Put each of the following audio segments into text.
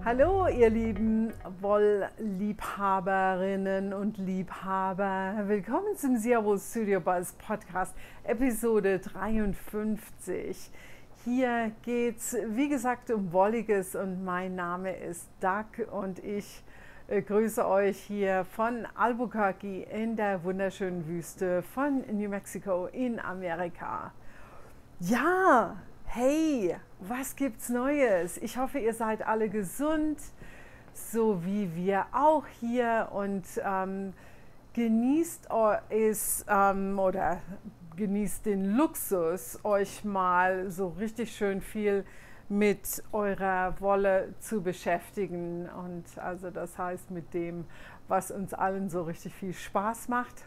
Hallo ihr lieben Wollliebhaberinnen und Liebhaber, willkommen zum Zero Studio Buzz Podcast, Episode 53. Hier geht es, wie gesagt, um Wolliges und mein Name ist Doug und ich grüße euch hier von Albuquerque in der wunderschönen Wüste von New Mexico in Amerika. Ja, hey, was gibt's Neues? Ich hoffe, ihr seid alle gesund, so wie wir auch hier und genießt es oder genießt den Luxus, euch mal so richtig schön viel mit eurer Wolle zu beschäftigen und also das heißt mit dem, was uns allen so richtig viel Spaß macht.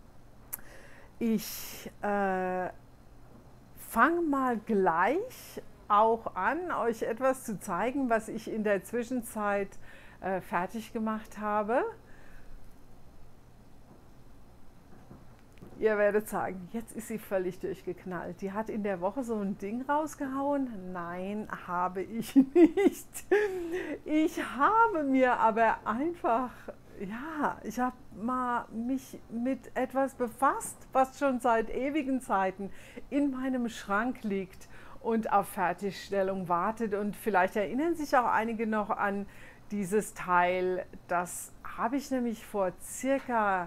Ich fange mal gleich auch an, euch etwas zu zeigen, was ich in der Zwischenzeit fertig gemacht habe. Ihr werdet sagen, jetzt ist sie völlig durchgeknallt. Die hat in der Woche so ein Ding rausgehauen. Nein, habe ich nicht. Ich habe mir aber einfach, ja, ich habe mal mich mit etwas befasst, was schon seit ewigen Zeiten in meinem Schrank liegt und auf Fertigstellung wartet. Und vielleicht erinnern sich auch einige noch an dieses Teil. Das habe ich nämlich vor circa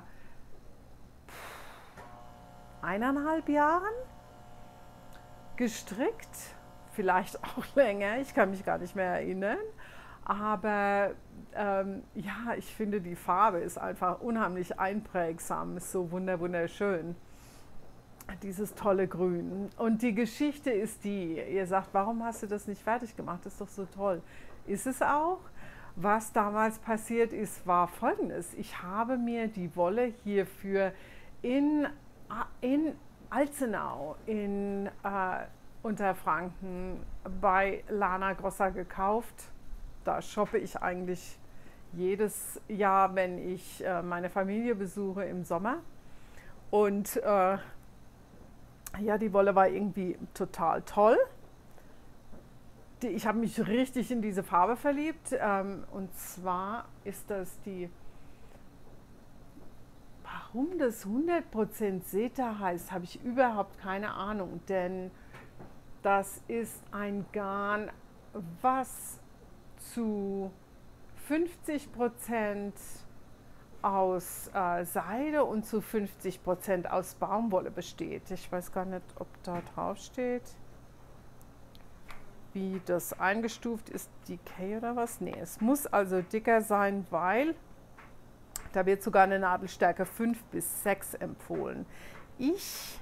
1,5 Jahren gestrickt, vielleicht auch länger, ich kann mich gar nicht mehr erinnern, aber ja, ich finde die Farbe ist einfach unheimlich einprägsam, ist so wunderschön, dieses tolle Grün. Und die Geschichte ist die, ihr sagt, warum hast du das nicht fertig gemacht, das ist doch so toll. Ist es auch. Was damals passiert ist, war Folgendes, ich habe mir die Wolle hierfür in Alzenau in Unterfranken bei Lana Grossa gekauft. Da shoppe ich eigentlich jedes Jahr, wenn ich meine Familie besuche im Sommer. Und ja, die Wolle war irgendwie total toll. Ich habe mich richtig in diese Farbe verliebt. Und zwar ist das die... Warum das 100% Seta heißt, habe ich überhaupt keine Ahnung, denn das ist ein Garn, was zu 50% aus Seide und zu 50% aus Baumwolle besteht. Ich weiß gar nicht, ob da drauf steht, wie das eingestuft ist, Decay oder was. Nee, es muss also dicker sein, weil da wird sogar eine Nadelstärke 5 bis 6 empfohlen. Ich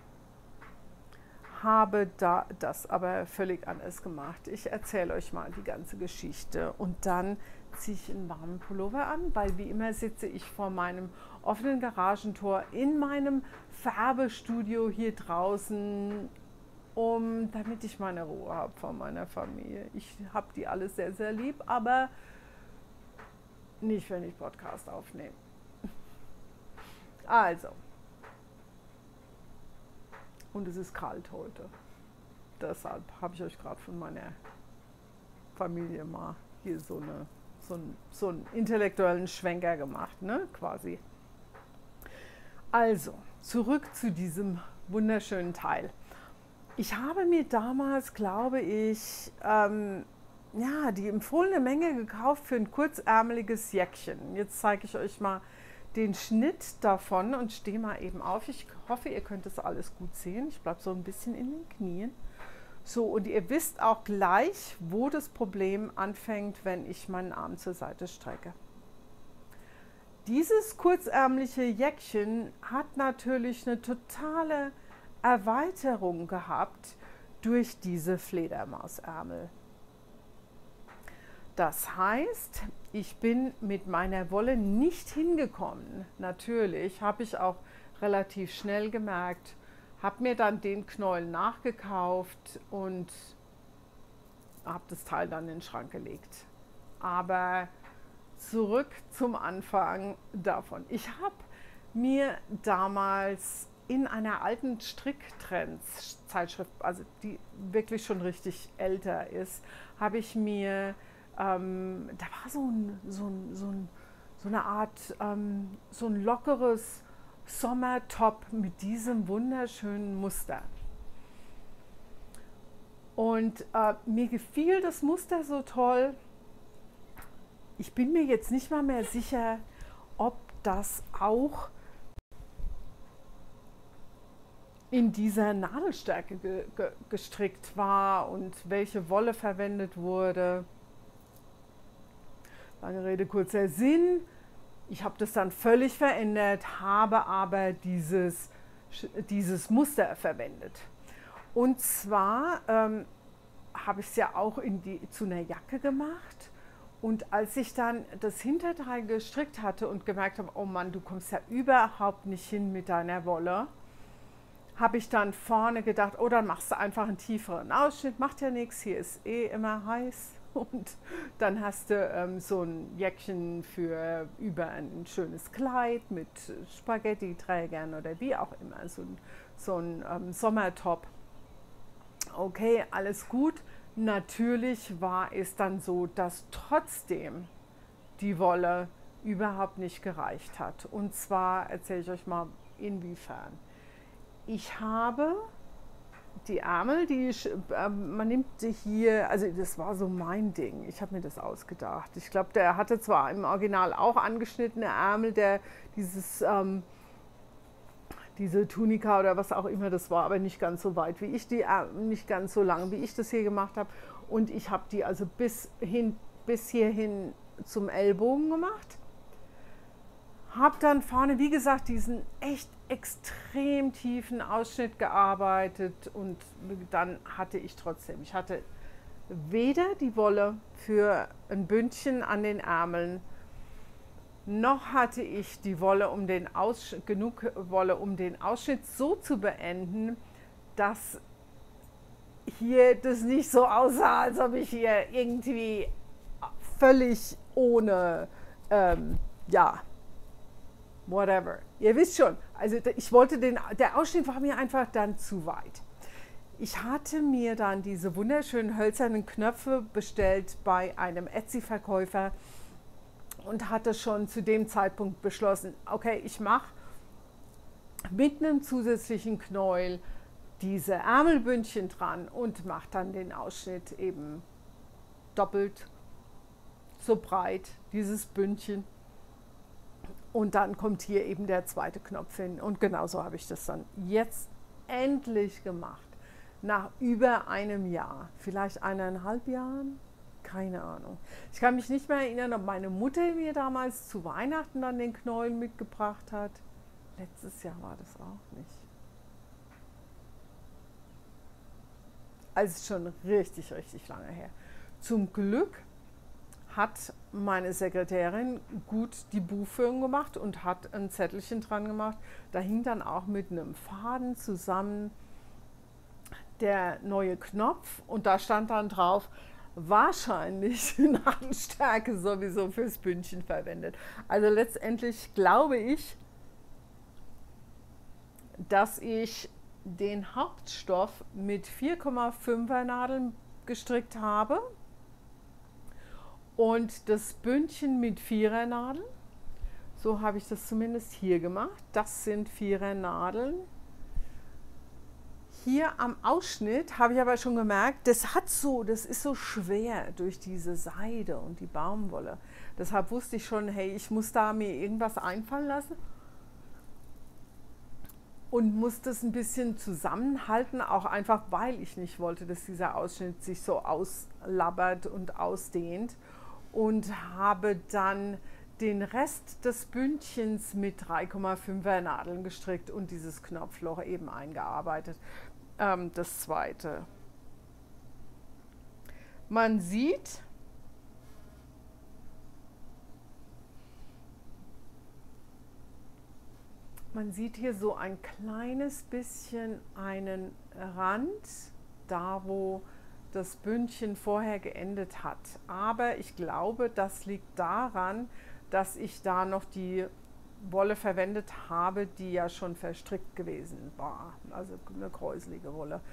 habe da das aber völlig anders gemacht. Ich erzähle euch mal die ganze Geschichte und dann ziehe ich einen warmen Pullover an, weil wie immer sitze ich vor meinem offenen Garagentor in meinem Färbestudio hier draußen, damit ich meine Ruhe habe von meiner Familie. Ich habe die alle sehr, sehr lieb, aber nicht, wenn ich Podcast aufnehme. Also. Und es ist kalt heute. Deshalb habe ich euch gerade von meiner Familie mal hier so einen intellektuellen Schwenker gemacht, ne? Quasi. Also, zurück zu diesem wunderschönen Teil. Ich habe mir damals, glaube ich, ja, die empfohlene Menge gekauft für ein kurzärmeliges Jäckchen. Jetzt zeige ich euch mal den Schnitt davon und stehe mal eben auf. Ich hoffe, ihr könnt das alles gut sehen. Ich bleibe so ein bisschen in den Knien. So, und ihr wisst auch gleich, wo das Problem anfängt, wenn ich meinen Arm zur Seite strecke. Dieses kurzärmliche Jäckchen hat natürlich eine totale Erweiterung gehabt durch diese Fledermausärmel. Das heißt, ich bin mit meiner Wolle nicht hingekommen. Natürlich habe ich auch relativ schnell gemerkt, habe mir dann den Knäuel nachgekauft und habe das Teil dann in den Schrank gelegt. Aber zurück zum Anfang davon. Ich habe mir damals in einer alten Stricktrends-Zeitschrift, also die wirklich schon richtig älter ist, habe ich mir da war so eine Art, so ein lockeres Sommertop mit diesem wunderschönen Muster. Und mir gefiel das Muster so toll. Ich bin mir jetzt nicht mal mehr sicher, ob das auch in dieser Nadelstärke gestrickt war und welche Wolle verwendet wurde. Lange Rede, kurzer Sinn. Ich habe das dann völlig verändert, habe aber dieses Muster verwendet. Und zwar habe ich es ja auch zu einer Jacke gemacht. Und als ich dann das Hinterteil gestrickt hatte und gemerkt habe, oh Mann, du kommst ja überhaupt nicht hin mit deiner Wolle, habe ich dann vorne gedacht, oh, dann machst du einfach einen tieferen Ausschnitt, macht ja nichts, hier ist eh immer heiß. Und dann hast du so ein Jäckchen für über ein schönes Kleid mit Spaghetti-Trägern oder wie auch immer, so ein Sommertop. Okay, alles gut. Natürlich war es dann so, dass trotzdem die Wolle überhaupt nicht gereicht hat. Und zwar erzähle ich euch mal, inwiefern. Ich habe die Ärmel, man nimmt die hier, also das war so mein Ding, ich habe mir das ausgedacht. Ich glaube, der hatte zwar im Original auch angeschnittene Ärmel, diese Tunika oder was auch immer das war, aber nicht ganz so weit wie ich nicht ganz so lang, wie ich das hier gemacht habe. Und ich habe die also bis hierhin zum Ellbogen gemacht. Habe dann vorne, wie gesagt, diesen echt extrem tiefen Ausschnitt gearbeitet und dann hatte ich hatte weder die Wolle für ein Bündchen an den Ärmeln, noch hatte ich die Wolle genug Wolle, um den Ausschnitt so zu beenden, dass hier das nicht so aussah, als ob ich hier irgendwie völlig ohne, ja, whatever. Ihr wisst schon, also ich wollte der Ausschnitt war mir einfach dann zu weit. Ich hatte mir dann diese wunderschönen hölzernen Knöpfe bestellt bei einem Etsy-Verkäufer und hatte schon zu dem Zeitpunkt beschlossen, okay, ich mache mit einem zusätzlichen Knäuel diese Ärmelbündchen dran und mache dann den Ausschnitt eben doppelt so breit, dieses Bündchen. Und dann kommt hier eben der zweite Knopf hin. Und genauso habe ich das dann jetzt endlich gemacht. Nach über einem Jahr, vielleicht 1,5 Jahren, keine Ahnung. Ich kann mich nicht mehr erinnern, ob meine Mutter mir damals zu Weihnachten dann den Knäuel mitgebracht hat. Letztes Jahr war das auch nicht. Also schon richtig, richtig lange her. Zum Glück hat meine Sekretärin gut die Buchführung gemacht und hat ein Zettelchen dran gemacht. Da hing dann auch mit einem Faden zusammen der neue Knopf und da stand dann drauf, wahrscheinlich Nadelstärke sowieso fürs Bündchen verwendet. Also letztendlich glaube ich, dass ich den Hauptstoff mit 4,5er Nadeln gestrickt habe und das Bündchen mit 4er Nadeln. So habe ich das zumindest hier gemacht. Das sind 4er Nadeln. Hier am Ausschnitt habe ich aber schon gemerkt, das ist so schwer durch diese Seide und die Baumwolle. Deshalb wusste ich schon, hey, ich muss da mir irgendwas einfallen lassen und muss das ein bisschen zusammenhalten, auch einfach, weil ich nicht wollte, dass dieser Ausschnitt sich so auslabbert und ausdehnt, und habe dann den Rest des Bündchens mit 3,5er Nadeln gestrickt und dieses Knopfloch eben eingearbeitet. Das zweite. Man sieht, hier so ein kleines bisschen einen Rand, da wo das Bündchen vorher geendet hat. Aber ich glaube, das liegt daran, dass ich da noch die Wolle verwendet habe, die ja schon verstrickt gewesen war. Also eine kräuselige Wolle.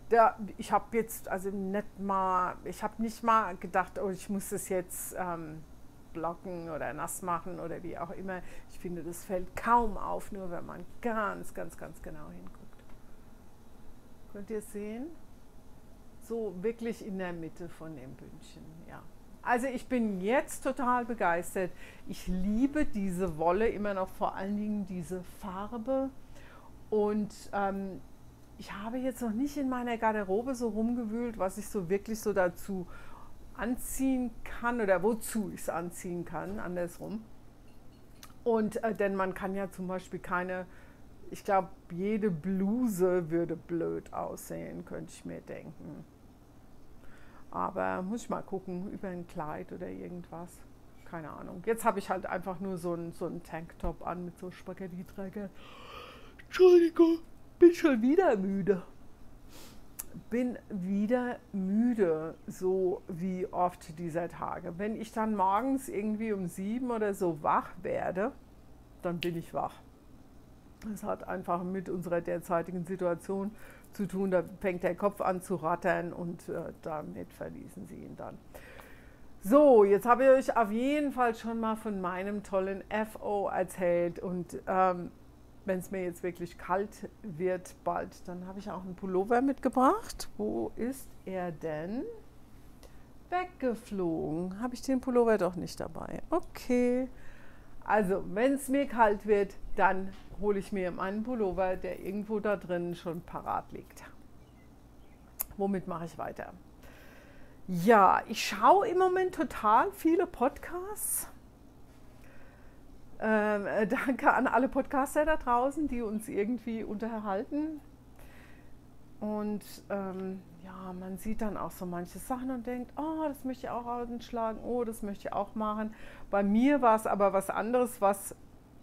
ich habe jetzt also ich habe nicht mal gedacht, oh, ich muss das jetzt blocken oder nass machen oder wie auch immer. Ich finde, das fällt kaum auf, nur wenn man ganz, ganz, ganz genau hinguckt. Könnt ihr es sehen? So wirklich in der Mitte von dem Bündchen, ja. Also ich bin jetzt total begeistert. Ich liebe diese Wolle immer noch, vor allen Dingen diese Farbe. Und ich habe jetzt noch nicht in meiner Garderobe so rumgewühlt, was ich so wirklich so dazu anziehen kann oder wozu ich es anziehen kann, andersrum. Und denn man kann ja zum Beispiel ich glaube, jede Bluse würde blöd aussehen, könnte ich mir denken. Aber muss ich mal gucken, über ein Kleid oder irgendwas. Keine Ahnung. Jetzt habe ich halt einfach nur so einen Tanktop an mit so Spaghetti-Träger. Entschuldigung, bin schon wieder müde. Bin wieder müde, so wie oft dieser Tage. Wenn ich dann morgens irgendwie um 7 oder so wach werde, dann bin ich wach. Das hat einfach mit unserer derzeitigen Situation zu tun. Da fängt der Kopf an zu rattern und damit verließen sie ihn dann. So, jetzt habe ich euch auf jeden Fall schon mal von meinem tollen FO erzählt und wenn es mir jetzt wirklich kalt wird bald, dann habe ich auch einen Pullover mitgebracht. Wo ist er denn? Weggeflogen. Habe ich den Pullover doch nicht dabei. Okay. Also, wenn es mir kalt wird, dann hole ich mir meinen Pullover, der irgendwo da drin schon parat liegt. Womit mache ich weiter? Ja, ich schaue im Moment total viele Podcasts. Danke an alle Podcaster da draußen, die uns irgendwie unterhalten. Und ja, man sieht dann auch so manche Sachen und denkt, oh, das möchte ich auch anschlagen, oh, das möchte ich auch machen. Bei mir war es aber was anderes, was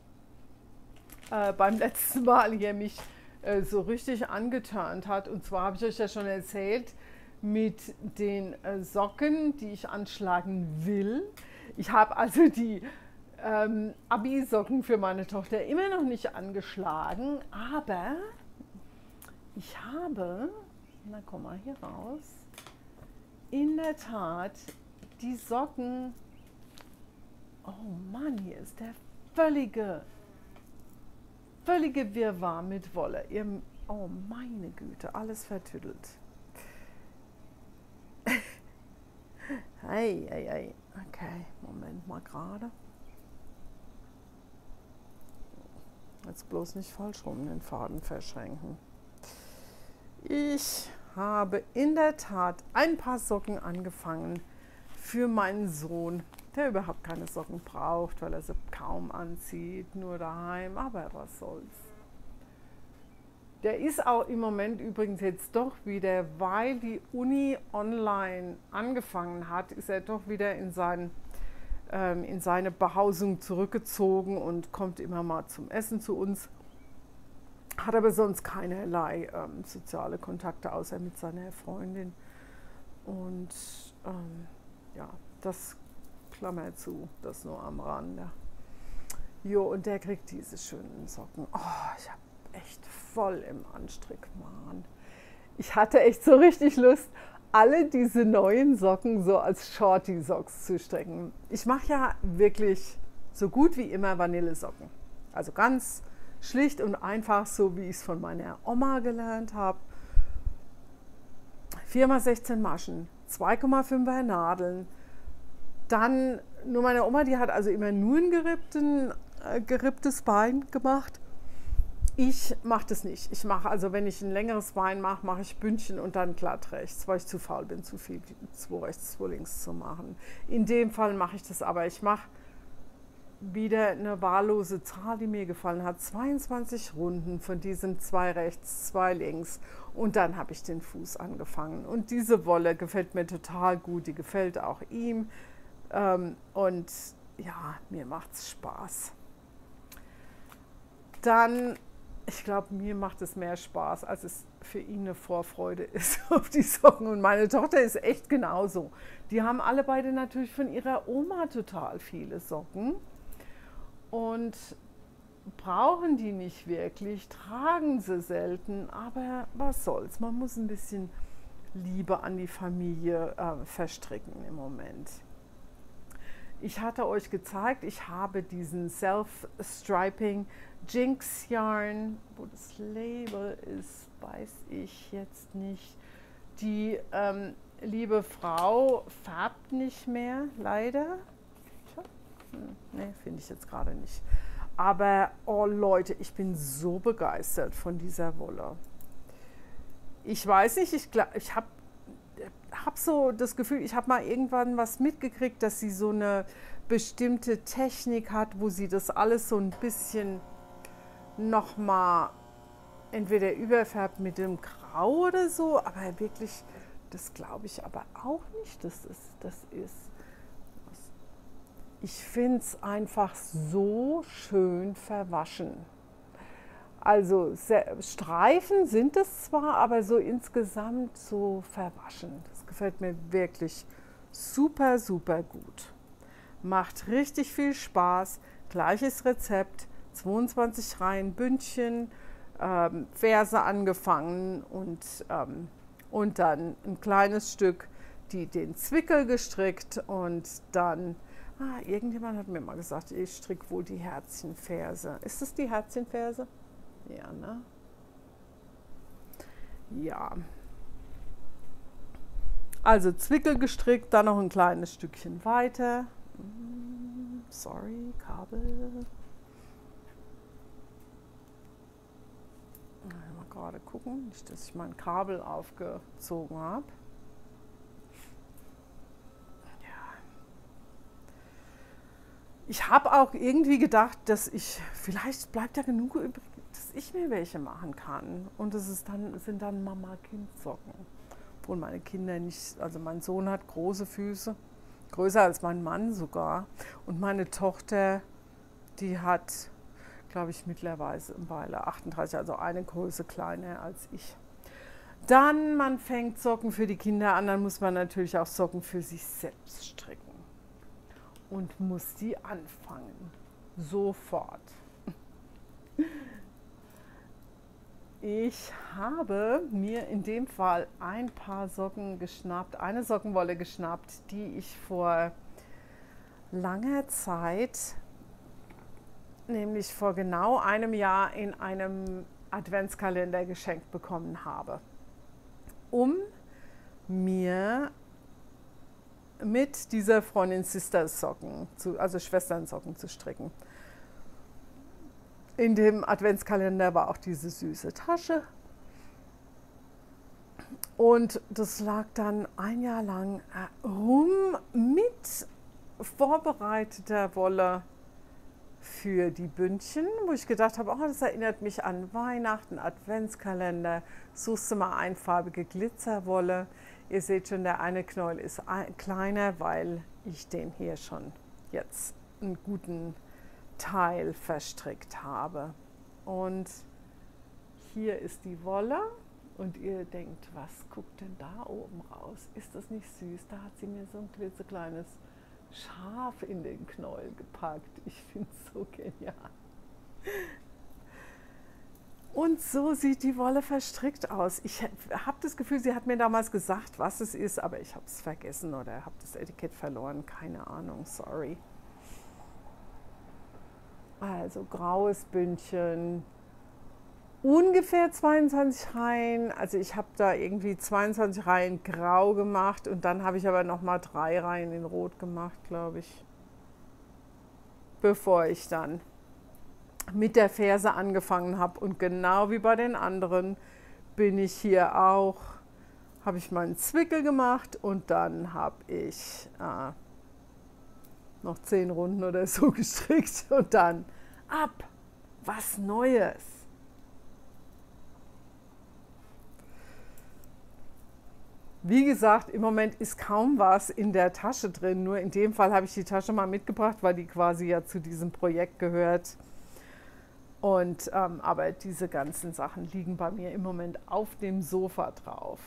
beim letzten Mal hier mich so richtig angeturnt hat. Und zwar habe ich euch ja schon erzählt, mit den Socken, die ich anschlagen will. Ich habe also die Abi-Socken für meine Tochter immer noch nicht angeschlagen, aber ich habe, na komm mal hier raus, in der Tat die Socken, oh Mann, hier ist der völlige Wirrwarr mit Wolle. Oh meine Güte, alles vertüdelt. Hey, hey, hey. Okay, Moment mal gerade. Jetzt bloß nicht falsch rum den Faden verschränken. Ich habe in der Tat ein paar Socken angefangen für meinen Sohn, der überhaupt keine Socken braucht, weil er sie kaum anzieht, nur daheim, aber was soll's. Der ist auch im Moment übrigens jetzt doch wieder, weil die Uni online angefangen hat, ist er doch wieder in seine Behausung zurückgezogen und kommt immer mal zum Essen zu uns. Hat aber sonst keinerlei soziale Kontakte, außer mit seiner Freundin. Und ja, das Klammer zu, das nur am Rande. Jo, und der kriegt diese schönen Socken. Oh, ich habe echt voll im Anstrick, Mann. Ich hatte echt so richtig Lust, alle diese neuen Socken so als Shorty-Socks zu stricken. Ich mache ja wirklich so gut wie immer Vanillesocken. Also ganz schlicht und einfach, so wie ich es von meiner Oma gelernt habe. 4x16 Maschen, 2,5er Nadeln. Dann, nur meine Oma, die hat also immer nur ein geripptes Bein gemacht. Ich mache das nicht. Ich mache, also wenn ich ein längeres Bein mache, mache ich Bündchen und dann glatt rechts, weil ich zu faul bin, zu viel 2 rechts, 2 links zu machen. In dem Fall mache ich das aber. Ich mache wieder eine wahllose Zahl, die mir gefallen hat. 22 Runden von diesem 2 rechts, 2 links. Und dann habe ich den Fuß angefangen. Und diese Wolle gefällt mir total gut. Die gefällt auch ihm. Und ja, mir macht es Spaß. Dann, ich glaube, mir macht es mehr Spaß, als es für ihn eine Vorfreude ist auf die Socken. Und meine Tochter ist echt genauso. Die haben alle beide natürlich von ihrer Oma total viele Socken. Und brauchen die nicht wirklich, tragen sie selten, aber was soll's, man muss ein bisschen Liebe an die Familie verstricken im Moment. Ich hatte euch gezeigt, ich habe diesen Self-Striping Jinx Yarn, wo das Label ist, weiß ich jetzt nicht. Die liebe Frau färbt nicht mehr, leider. Ne, finde ich jetzt gerade nicht. Aber, oh Leute, ich bin so begeistert von dieser Wolle. Ich weiß nicht, ich habe so das Gefühl, ich habe mal irgendwann was mitgekriegt, dass sie so eine bestimmte Technik hat, wo sie das alles so ein bisschen nochmal entweder überfärbt mit dem Grau oder so, aber wirklich, das glaube ich aber auch nicht, dass das ist. Ich finde es einfach so schön verwaschen. Also Streifen sind es zwar, aber so insgesamt so verwaschen. Das gefällt mir wirklich super, super gut. Macht richtig viel Spaß. Gleiches Rezept, 22 Reihen Bündchen, Ferse angefangen und dann ein kleines Stück den Zwickel gestrickt und dann, irgendjemand hat mir mal gesagt, ich stricke wohl die Herzchenferse. Ist das die Herzchenferse? Ja, ne? Ja. Also Zwickel gestrickt, dann noch ein kleines Stückchen weiter. Sorry, Kabel. Mal gerade gucken, nicht, dass ich mein Kabel aufgezogen habe. Ich habe auch irgendwie gedacht, dass vielleicht bleibt ja genug übrig, dass ich mir welche machen kann. Und sind dann Mama-Kind-Socken. Obwohl meine Kinder nicht, also mein Sohn hat große Füße, größer als mein Mann sogar. Und meine Tochter, die hat, glaube ich, mittlerweile 38, also eine Größe kleiner als ich. Dann, man fängt Socken für die Kinder an, dann muss man natürlich auch Socken für sich selbst stricken. Und muss die anfangen. Sofort. Ich habe mir in dem Fall ein paar Socken geschnappt, eine Sockenwolle geschnappt, die ich vor langer Zeit, nämlich vor genau einem Jahr, in einem Adventskalender geschenkt bekommen habe, um mir mit dieser Freundin Sisters-Socken, also Schwestern-Socken zu stricken. In dem Adventskalender war auch diese süße Tasche. Und das lag dann ein Jahr lang rum mit vorbereiteter Wolle für die Bündchen, wo ich gedacht habe, das erinnert mich an Weihnachten, Adventskalender, suchst du mal einfarbige Glitzerwolle. Ihr seht schon, der eine Knäuel ist kleiner, weil ich den hier schon jetzt einen guten Teil verstrickt habe. Und hier ist die Wolle und ihr denkt, was guckt denn da oben raus? Ist das nicht süß? Da hat sie mir so ein klitzekleines Schaf in den Knäuel gepackt. Ich finde es so genial. Und so sieht die Wolle verstrickt aus. Ich habe das Gefühl, sie hat mir damals gesagt, was es ist, aber ich habe es vergessen oder habe das Etikett verloren. Keine Ahnung, sorry. Also graues Bündchen, ungefähr 22 Reihen. Also ich habe da irgendwie 22 Reihen grau gemacht und dann habe ich aber nochmal 3 Reihen in rot gemacht, glaube ich. Bevor ich dann mit der Ferse angefangen habe. Und genau wie bei den anderen bin ich hier auch, habe ich meinen Zwickel gemacht und dann habe ich noch 10 Runden oder so gestrickt und dann ab, was Neues. Wie gesagt, im Moment ist kaum was in der Tasche drin, nur in dem Fall habe ich die Tasche mal mitgebracht, weil die quasi ja zu diesem Projekt gehört. Und, aber diese ganzen Sachen liegen bei mir im Moment auf dem Sofa drauf.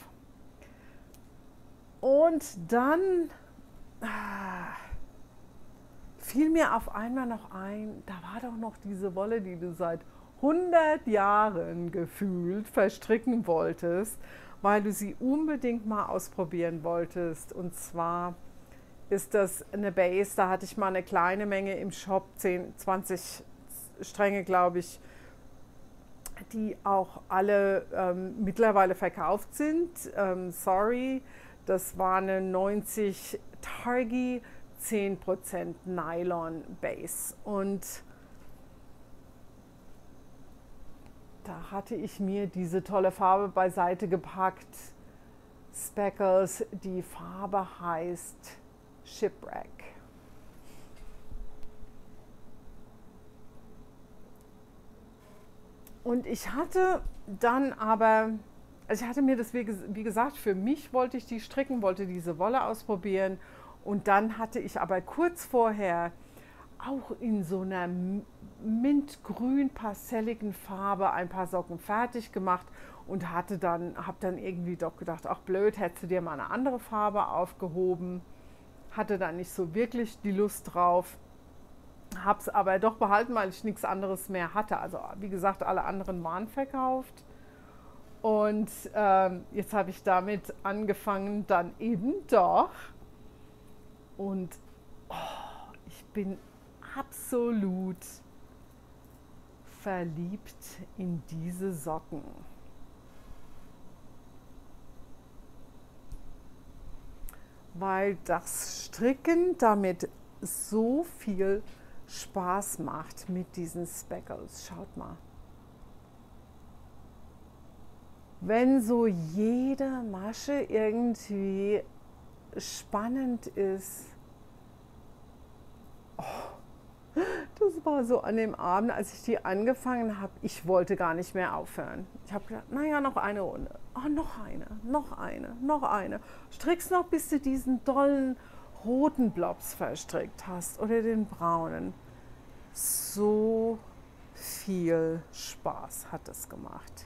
Und dann fiel mir auf einmal noch ein, da war doch noch diese Wolle, die du seit 100 Jahren gefühlt verstricken wolltest, weil du sie unbedingt mal ausprobieren wolltest. Und zwar ist das eine Base, da hatte ich mal eine kleine Menge im Shop, 10, 20 Stränge, glaube ich, die auch alle mittlerweile verkauft sind. Sorry, das war eine 90 Targi, 10% Nylon Base. Und da hatte ich mir diese tolle Farbe beiseite gepackt. Speckles, die Farbe heißt Shipwreck. Und ich hatte dann aber, also ich hatte mir das, wie gesagt, für mich wollte ich die stricken, wollte diese Wolle ausprobieren. Und dann hatte ich aber kurz vorher auch in so einer mintgrün pastelligen Farbe ein paar Socken fertig gemacht und habe dann irgendwie doch gedacht, ach blöd, hättest du dir mal eine andere Farbe aufgehoben. Hatte dann nicht so wirklich die Lust drauf. Habe es aber doch behalten, weil ich nichts anderes mehr hatte. Also wie gesagt, alle anderen waren verkauft. Und jetzt habe ich damit angefangen, dann eben doch. Und ich bin absolut verliebt in diese Socken. Weil das Stricken damit so viel Spaß macht mit diesen Speckles. Schaut mal. Wenn so jede Masche irgendwie spannend ist. Das war so an dem Abend, als ich die angefangen habe, ich wollte gar nicht mehr aufhören. Ich habe gedacht, naja, noch eine Runde. Oh, noch eine, noch eine, noch eine. Strickst noch, bis du diesen dollen roten Blobs verstrickt hast oder den braunen. So viel Spaß hat es gemacht.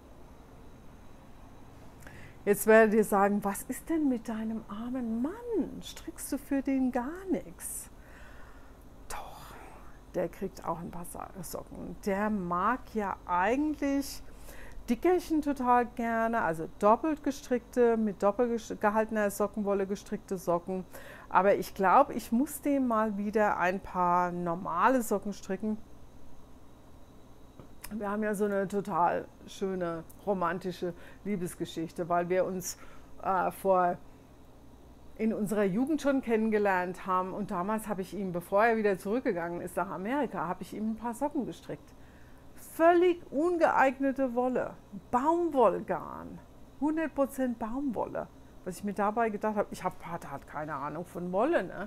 Jetzt werdet ihr sagen, was ist denn mit deinem armen Mann? Strickst du für den gar nichts? Doch, der kriegt auch ein paar Socken. Der mag ja eigentlich Dickerchen total gerne, also doppelt gestrickte, mit doppelt gehaltener Sockenwolle gestrickte Socken. Aber ich glaube, ich muss dem mal wieder ein paar normale Socken stricken. Wir haben ja so eine total schöne romantische Liebesgeschichte, weil wir uns in unserer Jugend schon kennengelernt haben. Und damals habe ich ihm, bevor er wieder zurückgegangen ist nach Amerika, habe ich ihm ein paar Socken gestrickt. Völlig ungeeignete Wolle, Baumwollgarn, 100% Baumwolle. Was ich mir dabei gedacht habe, ich hatte halt keine Ahnung von Wolle, ne?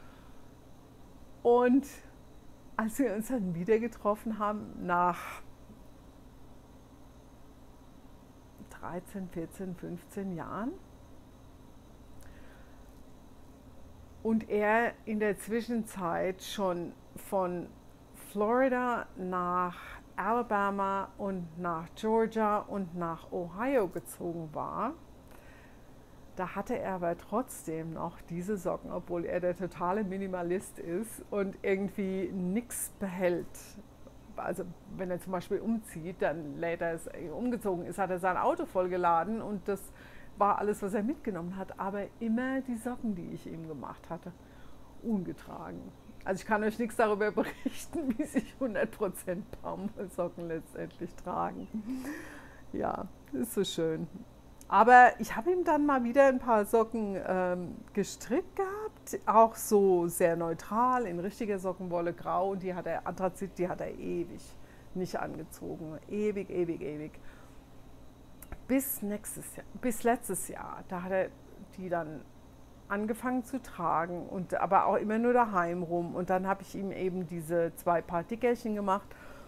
Und als wir uns dann wieder getroffen haben, nach 13, 14, 15 Jahren und er in der Zwischenzeit schon von Florida nach Alabama und nach Georgia und nach Ohio gezogen war, da hatte er aber trotzdem noch diese Socken, obwohl er der totale Minimalist ist und irgendwie nichts behält. Also wenn er zum Beispiel umzieht, dann lädt er es, umgezogen ist, hat er sein Auto vollgeladen und das war alles, was er mitgenommen hat. Aber immer die Socken, die ich ihm gemacht hatte, ungetragen. Also ich kann euch nichts darüber berichten, wie sich 100% Baumwollsocken letztendlich tragen. Ja, ist so schön. Aber ich habe ihm dann mal wieder ein paar Socken gestrickt gehabt, auch so sehr neutral, in richtiger Sockenwolle, grau. Und die hat er, Anthrazit, die hat er ewig nicht angezogen. Ewig, ewig, ewig. Bis letztes Jahr, da hat er die dann angefangen zu tragen, und aber auch immer nur daheim rum. Und dann habe ich ihm eben diese 2 Paar Dickerchen gemacht.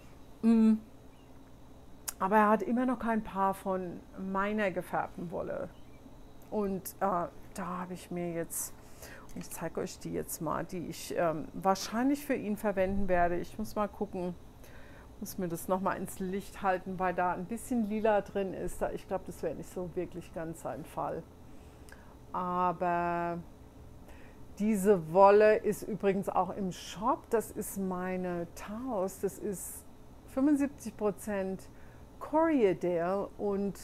Aber er hat immer noch kein Paar von meiner gefärbten Wolle. Und da habe ich mir jetzt, und ich zeige euch die jetzt mal, die ich wahrscheinlich für ihn verwenden werde. Ich muss mal gucken, muss mir das nochmal ins Licht halten, weil da ein bisschen lila drin ist. Ich glaube, das wäre nicht so wirklich ganz sein Fall. Aber Diese Wolle ist übrigens auch im Shop. Das ist meine Taos. Das ist 75% Corriedale und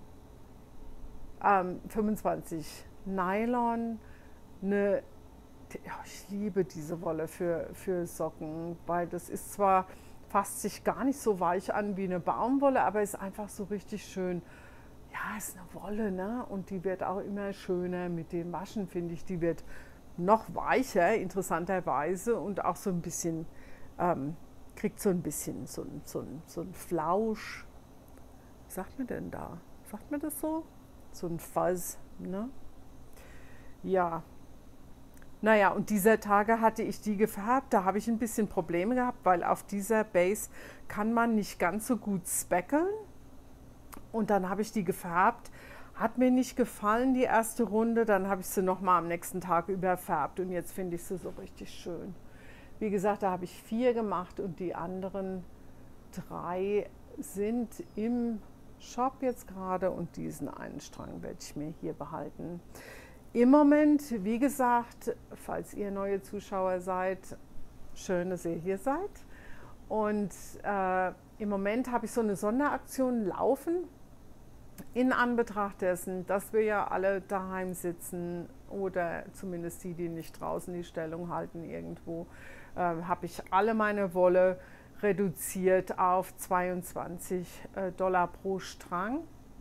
25 Nylon. Ich liebe diese Wolle für Socken, weil das ist zwar, fasst sich gar nicht so weich an wie eine Baumwolle, aber ist einfach so richtig schön. Ja, ist eine Wolle, ne? Und die wird auch immer schöner mit dem Waschen, finde ich. Die wird noch weicher, interessanterweise, und auch so ein bisschen, kriegt so ein bisschen so ein Flausch. Was sagt man denn da? Sagt man das so? So ein Fuzz, ne? Ja. Naja, und dieser Tage hatte ich die gefärbt. Da habe ich ein bisschen Probleme gehabt, weil auf dieser Base kann man nicht ganz so gut speckeln. Und dann habe ich die gefärbt. Hat mir nicht gefallen, die erste Runde. Dann habe ich sie nochmal am nächsten Tag überfärbt. Und jetzt finde ich sie so richtig schön. Wie gesagt, da habe ich 4 gemacht und die anderen 3 sind im Shop jetzt gerade. Und diesen einen Strang werde ich mir hier behalten. Im Moment, wie gesagt, falls ihr neue Zuschauer seid, schön, dass ihr hier seid. Und im Moment habe ich so eine Sonderaktion laufen, in Anbetracht dessen, dass wir ja alle daheim sitzen oder zumindest die, die nicht draußen die Stellung halten irgendwo, habe ich alle meine Wolle reduziert auf $22 pro Strang.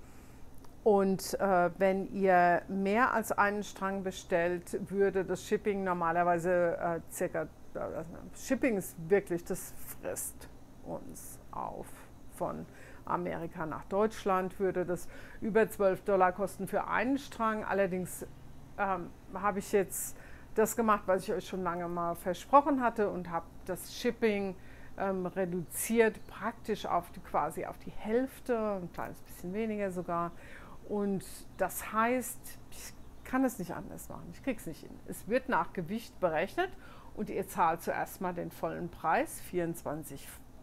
Und wenn ihr mehr als einen Strang bestellt, würde das Shipping normalerweise Shipping ist wirklich, das frisst uns auf. Von Amerika nach Deutschland würde das über $12 kosten für einen Strang. Allerdings habe ich jetzt das gemacht, was ich euch schon lange mal versprochen hatte, und habe das Shipping reduziert, praktisch quasi auf die Hälfte, ein kleines bisschen weniger sogar. Und das heißt, ich kann es nicht anders machen, ich kriege es nicht hin. Es wird nach Gewicht berechnet und ihr zahlt zuerst mal den vollen Preis, 24,50,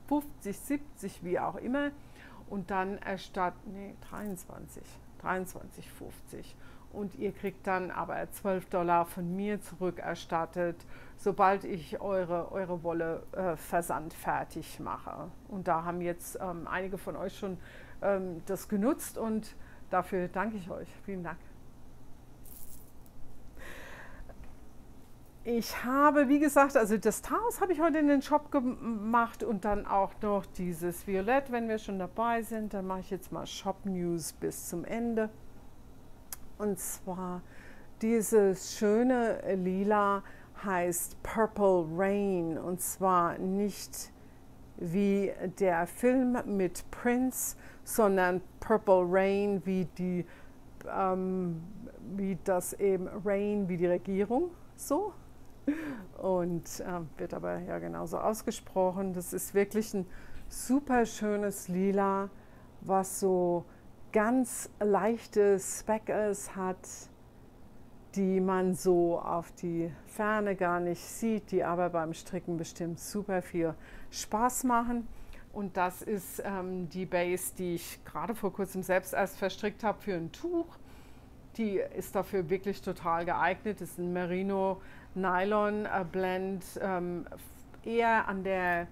70, wie auch immer. Und dann erstattet, 23,50. Und ihr kriegt dann aber $12 von mir zurückerstattet, sobald ich eure Wolle versandfertig mache. Und da haben jetzt einige von euch schon das genutzt und dafür danke ich euch. Vielen Dank. Ich habe, wie gesagt, also das Taos habe ich heute in den Shop gemacht und dann auch noch dieses Violett, wenn wir schon dabei sind. Dann mache ich jetzt mal Shop News bis zum Ende. Und zwar dieses schöne Lila heißt Purple Rain, und zwar nicht wie der Film mit Prince, sondern Purple Rain wie das eben Rain wie die Regierung, so. Und wird aber ja genauso ausgesprochen. Das ist wirklich ein super schönes Lila, was so ganz leichte Speckles hat, die man so auf die Ferne gar nicht sieht, die aber beim Stricken bestimmt super viel Spaß machen. Und das ist die Base, die ich gerade vor kurzem selbst erst verstrickt habe für ein Tuch. Die ist dafür wirklich total geeignet. Das ist ein Merino Nylon Blend, eher an der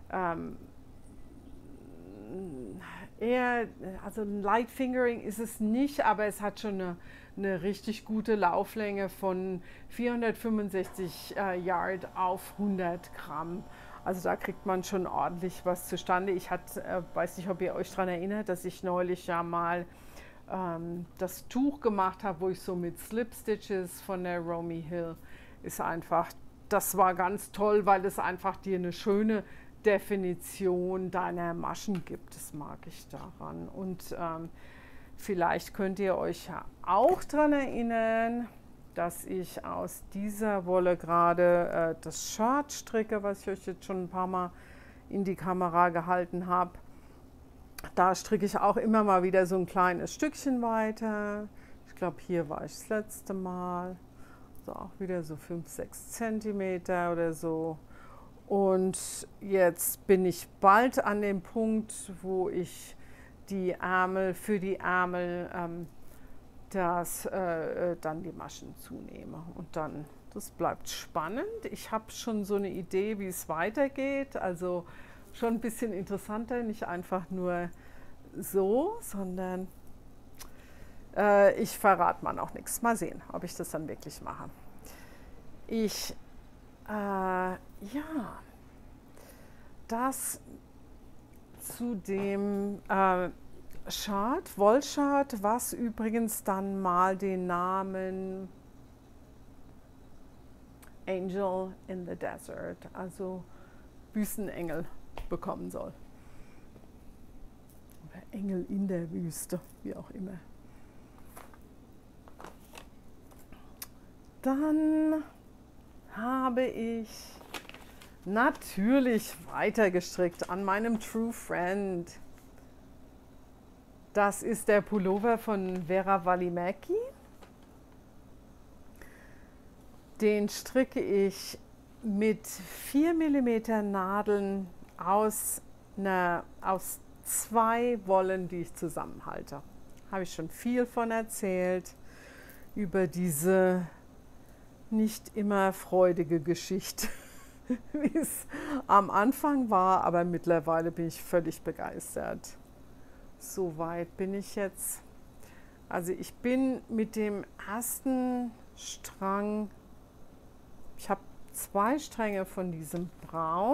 also ein Light Fingering ist es nicht, aber es hat schon eine richtig gute Lauflänge von 465 Yard auf 100 Gramm. Also da kriegt man schon ordentlich was zustande. Ich weiß nicht, ob ihr euch daran erinnert, dass ich neulich ja mal das Tuch gemacht habe, wo ich so mit Slip Stitches von der Romy Hill das war ganz toll, weil es einfach dir eine schöne Definition deiner Maschen gibt. Das mag ich daran. Und vielleicht könnt ihr euch ja auch daran erinnern, dass ich aus dieser Wolle gerade das Shirt stricke, was ich euch jetzt schon ein paar Mal in die Kamera gehalten habe. Da stricke ich auch immer mal wieder so ein kleines Stückchen weiter. Ich glaube, hier war ich das letzte Mal. So auch wieder so 5-6 Zentimeter oder so. Und jetzt bin ich bald an dem Punkt, wo ich für die Ärmel dann die Maschen zunehme. Und dann Das bleibt spannend. Ich habe schon so eine Idee, wie es weitergeht. Also schon ein bisschen interessanter, nicht einfach nur so, sondern ich verrate mal noch nichts. Mal sehen, ob ich das dann wirklich mache. Ja, das zu dem Chart, Wollchart, was übrigens dann mal den Namen Angel in the Desert, also Wüstenengel, bekommen soll. Oder Engel in der Wüste, wie auch immer. Dann habe ich natürlich weitergestrickt an meinem True Friend. Das ist der Pullover von Vera Välimäki. Den stricke ich mit 4 mm Nadeln aus 2 Wollen, die ich zusammenhalte. Habe ich schon viel von erzählt, über diese nicht immer freudige Geschichte, wie es am Anfang war, aber mittlerweile bin ich völlig begeistert. So weit bin ich jetzt. Also ich bin mit dem ersten Strang, ich habe 2 Stränge von diesem Braun.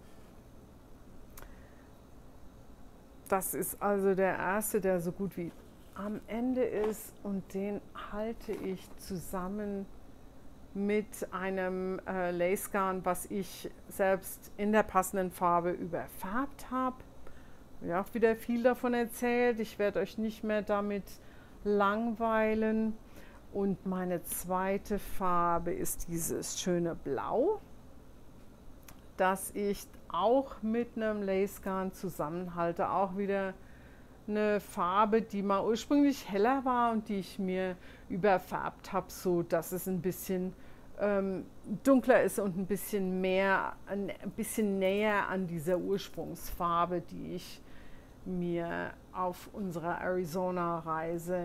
Das ist also der erste, der so gut wie am Ende ist, und den halte ich zusammen mit einem Lace Garn, was ich selbst in der passenden Farbe überfärbt habe. Ich habe auch wieder viel davon erzählt. Ich werde euch nicht mehr damit langweilen. Und meine zweite Farbe ist dieses schöne Blau, das ich auch mit einem Lace Garn zusammenhalte. Auch wieder eine Farbe, die mal ursprünglich heller war und die ich mir überfärbt habe, so dass es ein bisschen dunkler ist und ein bisschen näher an dieser Ursprungsfarbe, die ich mir auf unserer Arizona-Reise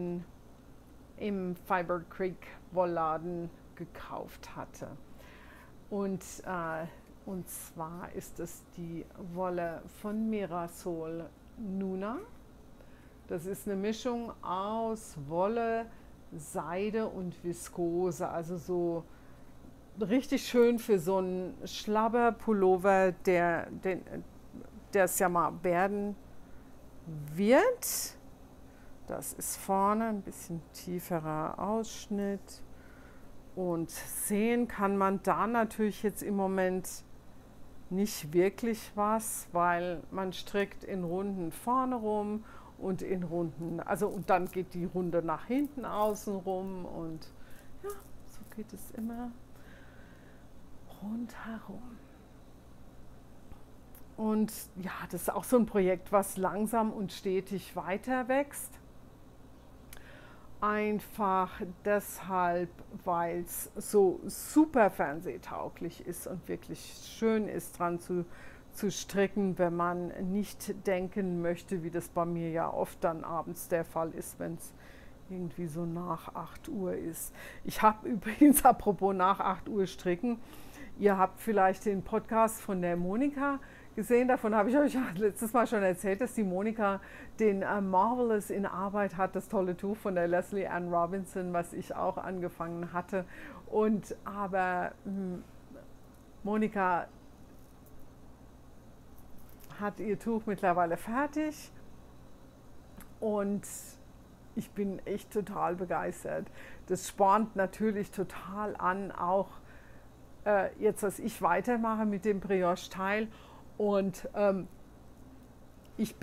im Fiber Creek Wollladen gekauft hatte. Und zwar ist es die Wolle von Mirasol Nuna. Das ist eine Mischung aus Wolle, Seide und Viskose, also so richtig schön für so einen Schlabberpullover, der es ja mal werden wird. Das ist vorne ein bisschen tieferer Ausschnitt, und sehen kann man da natürlich jetzt im Moment nicht wirklich was, weil man strickt in Runden vorne rum und in Runden, und dann geht die Runde nach hinten außen rum, und ja, so geht es immer rundherum. Und ja, das ist auch so ein Projekt, was langsam und stetig weiter wächst. Einfach deshalb, weil es so super fernsehtauglich ist und wirklich schön ist, dran zu stricken, wenn man nicht denken möchte, wie das bei mir ja oft dann abends der Fall ist, wenn es irgendwie so nach 8 Uhr ist. Ich habe übrigens, apropos nach 8 Uhr stricken, ihr habt vielleicht den Podcast von der Monika gesehen. Davon habe ich euch letztes Mal schon erzählt, dass die Monika den Marvelous in Arbeit hat, das tolle Tuch von der Leslie Ann Robinson, was ich auch angefangen hatte. Aber Monika hat ihr Tuch mittlerweile fertig, und ich bin echt total begeistert. Das spornt natürlich total an, auch jetzt, was ich weitermache mit dem Brioche-Teil. Und ich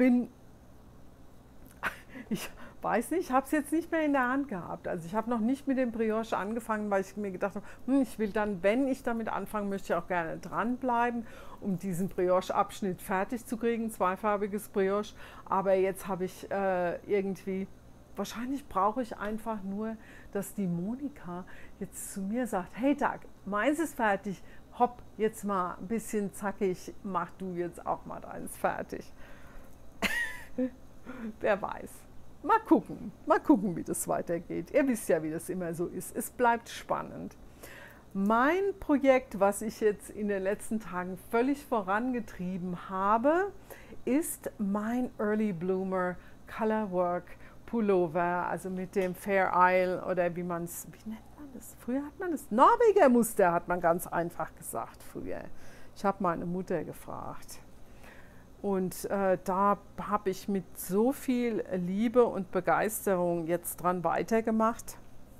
weiß nicht, ich habe es jetzt nicht mehr in der Hand gehabt. Also ich habe noch nicht mit dem Brioche angefangen, weil ich mir gedacht habe, ich will dann, wenn ich damit anfange, möchte ich auch gerne dranbleiben, um diesen Brioche-Abschnitt fertig zu kriegen, zweifarbiges Brioche. Aber jetzt habe ich wahrscheinlich brauche ich einfach nur, dass die Monika jetzt zu mir sagt, hey Tag, meins ist fertig, hopp, jetzt mal ein bisschen zackig, mach du jetzt auch mal deins fertig. Wer weiß. Mal gucken, wie das weitergeht. Ihr wisst ja, wie das immer so ist. Es bleibt spannend. Mein Projekt, was ich jetzt in den letzten Tagen völlig vorangetrieben habe, ist mein Early Bloomer Colorwork Pullover, also mit dem Fair Isle oder wie nennt man das? Früher hat man das Norweger Muster, hat man ganz einfach gesagt früher. Ich habe meine Mutter gefragt. Und da habe ich mit so viel Liebe und Begeisterung jetzt dran weitergemacht.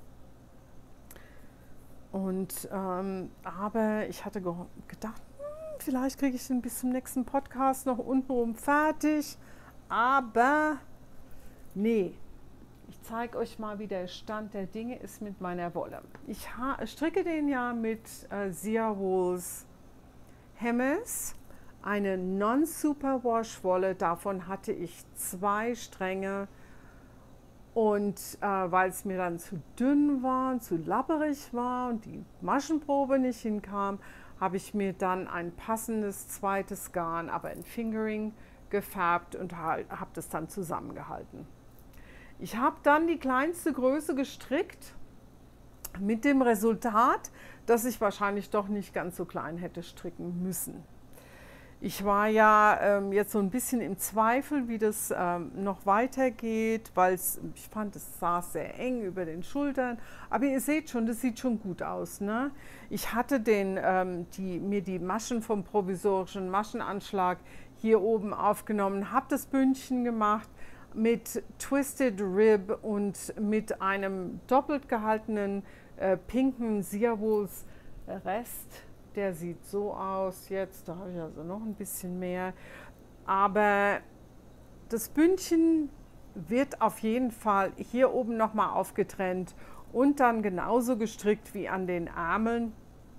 Und aber ich hatte gedacht, vielleicht kriege ich den bis zum nächsten Podcast noch untenrum fertig. Aber nee, ich zeige euch mal, wie der Stand der Dinge ist mit meiner Wolle. Ich stricke den ja mit Seawolves Hemmes, eine Non-Superwash-Wolle. Davon hatte ich 2 Stränge. Und weil es mir dann zu dünn war, zu labberig war und die Maschenprobe nicht hinkam, habe ich mir dann ein passendes zweites Garn, aber in Fingering gefärbt und habe das dann zusammengehalten. Ich habe dann die kleinste Größe gestrickt mit dem Resultat, dass ich wahrscheinlich doch nicht ganz so klein hätte stricken müssen. Ich war ja jetzt so ein bisschen im Zweifel, wie das noch weitergeht, weil ich fand, es saß sehr eng über den Schultern. Aber ihr seht schon, das sieht schon gut aus. Ne? Ich hatte mir die Maschen vom provisorischen Maschenanschlag hier oben aufgenommen, habe das Bündchen gemacht mit Twisted Rib und mit einem doppelt gehaltenen pinken Seawolves Rest. Der sieht so aus jetzt, da habe ich also noch ein bisschen mehr. Aber das Bündchen wird auf jeden Fall hier oben nochmal aufgetrennt und dann genauso gestrickt wie an den Ärmeln.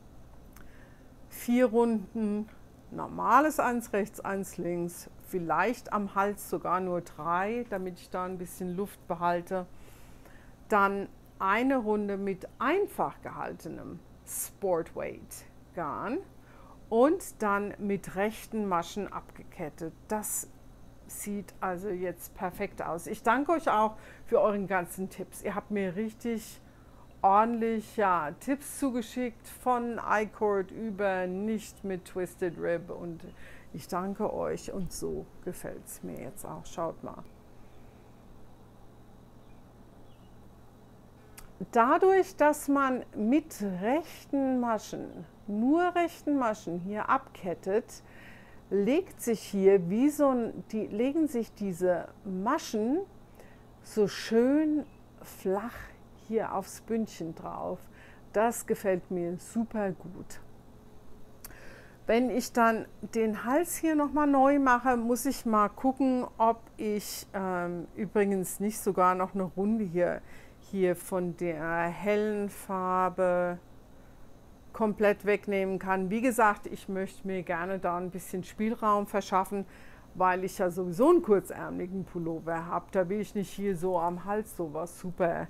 4 Runden, normales 1 rechts, 1 links, vielleicht am Hals sogar nur 3, damit ich da ein bisschen Luft behalte. Dann eine Runde mit einfach gehaltenem Sportweight Garn und dann mit rechten Maschen abgekettet. Das sieht also jetzt perfekt aus. Ich danke euch auch für euren ganzen Tipps. Ihr habt mir richtig ordentlich Tipps zugeschickt von I-Cord über nicht mit Twisted Rib und ich danke euch und so gefällt es mir jetzt auch. Schaut mal. Dadurch, dass man mit rechten Maschen, nur rechten Maschen hier abkettet, legen sich diese Maschen so schön flach hier aufs Bündchen drauf. Das gefällt mir super gut. Wenn ich dann den Hals hier nochmal neu mache, muss ich mal gucken, ob ich übrigens nicht sogar noch eine Runde hier von der hellen Farbe komplett wegnehmen kann. Wie gesagt, ich möchte mir gerne da ein bisschen Spielraum verschaffen, weil ich ja sowieso einen kurzärmeligen Pullover habe. Da will ich nicht hier so am Hals so was super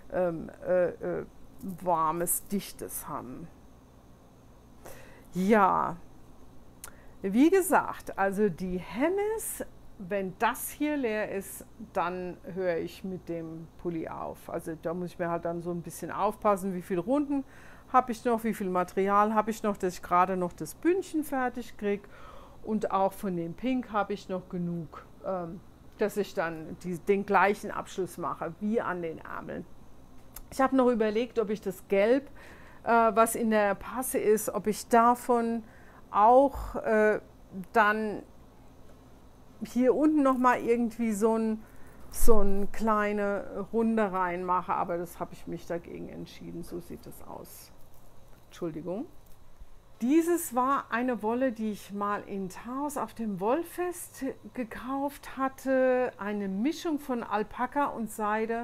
warmes, dichtes haben. Ja, wie gesagt, also die Hemmes, wenn das hier leer ist, dann höre ich mit dem Pulli auf. Also da muss ich mir halt dann so ein bisschen aufpassen, wie viele Runden habe ich noch, wie viel Material habe ich noch, dass ich gerade noch das Bündchen fertig kriege. Und auch von dem Pink habe ich noch genug, dass ich dann den gleichen Abschluss mache wie an den Ärmeln. Ich habe noch überlegt, ob ich das Gelb, was in der Passe ist, ob ich davon auch dann hier unten noch mal irgendwie so eine kleine Runde reinmache, aber das habe ich mich dagegen entschieden. So sieht es aus. Entschuldigung. Dieses war eine Wolle, die ich mal in Taos auf dem Wollfest gekauft hatte. Eine Mischung von Alpaka und Seide.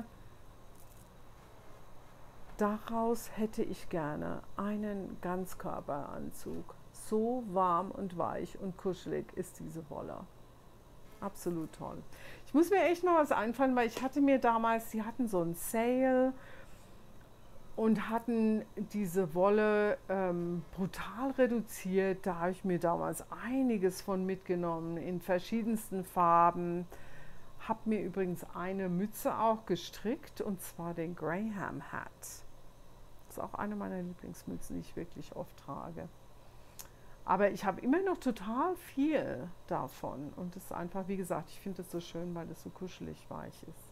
Daraus hätte ich gerne einen Ganzkörperanzug. So warm und weich und kuschelig ist diese Wolle. Absolut toll. Ich muss mir echt noch was einfallen, weil ich hatte mir damals, sie hatten so ein Sale und hatten diese Wolle brutal reduziert. Da habe ich mir damals einiges von mitgenommen in verschiedensten Farben. Habe mir übrigens eine Mütze auch gestrickt und zwar den Graham Hat. ist auch eine meiner Lieblingsmützen, die ich wirklich oft trage. Aber ich habe immer noch total viel davon. Und es ist einfach, wie gesagt, ich finde es so schön, weil es so kuschelig weich ist.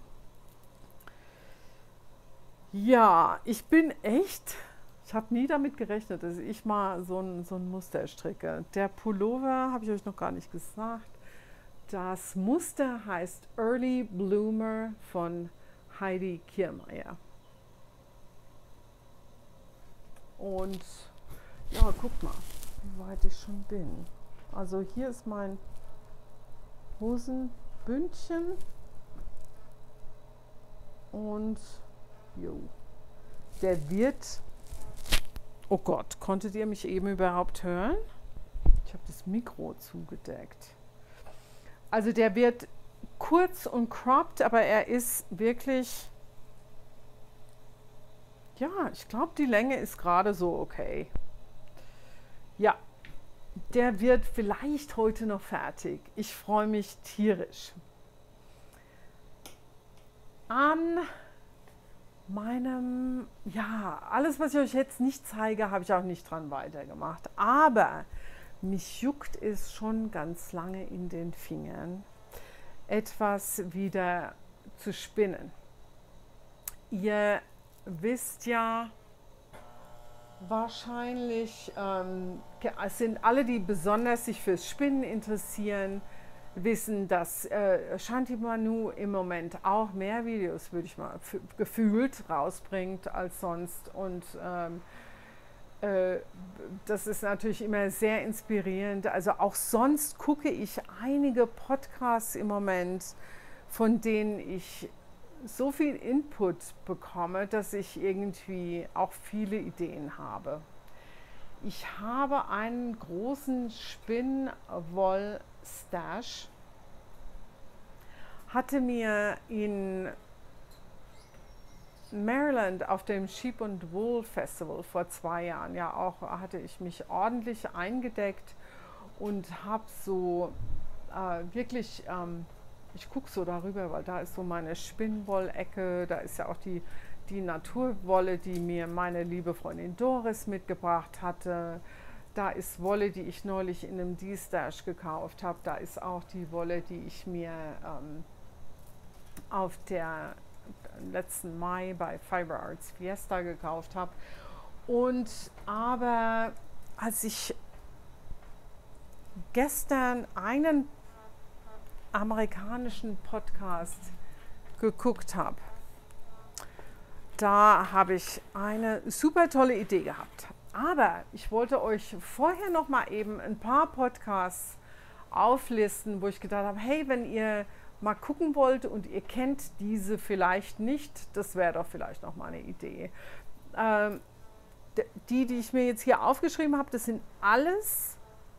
Ja, ich habe nie damit gerechnet, dass ich mal so ein Muster stricke. Der Pullover, habe ich euch noch gar nicht gesagt. Das Muster heißt Early Bloomer von Heidi Kiermeier. Und ja, guck mal, wie weit ich schon bin. Also hier ist mein Hosenbündchen. Und jo, der wird, oh Gott, konntet ihr mich eben überhaupt hören? Ich habe das Mikro zugedeckt. Also der wird kurz und cropped, aber er ist wirklich, ja, ich glaube, die Länge ist gerade so okay. Ja, der wird vielleicht heute noch fertig. Ich freue mich tierisch. An meinem, ja, alles, was ich euch jetzt nicht zeige, habe ich auch nicht dran weitergemacht. Aber mich juckt es schon ganz lange in den Fingern, etwas wieder zu spinnen. Ihr wisst ja wahrscheinlich, es sind alle, die besonders sich fürs Spinnen interessieren, wissen, dass Shanti Manu im Moment auch mehr Videos, würde ich mal gefühlt, rausbringt als sonst. Und das ist natürlich immer sehr inspirierend. Also auch sonst gucke ich einige Podcasts im Moment, von denen ich so viel Input bekomme, dass ich irgendwie auch viele Ideen habe. Ich habe einen großen Spinnwoll-Stash, hatte mir in Maryland auf dem Sheep and Wool Festival vor 2 Jahren, ja auch, hatte ich mich ordentlich eingedeckt und habe so wirklich, ich gucke so darüber, weil da ist so meine Spinnwollecke, da ist ja auch die Naturwolle, die mir meine liebe Freundin Doris mitgebracht hatte. Da ist Wolle, die ich neulich in einem D-Stash gekauft habe. Da ist auch die Wolle, die ich mir auf der letzten Mai bei Fiber Arts Fiesta gekauft habe. Und aber als ich gestern einen amerikanischen Podcast geguckt habe, da habe ich eine super tolle Idee gehabt. Aber ich wollte euch vorher noch mal eben ein paar Podcasts auflisten, wo ich gedacht habe, hey, wenn ihr mal gucken wollt und ihr kennt diese vielleicht nicht, das wäre doch vielleicht noch mal eine Idee. Die ich mir jetzt hier aufgeschrieben habe, das sind alles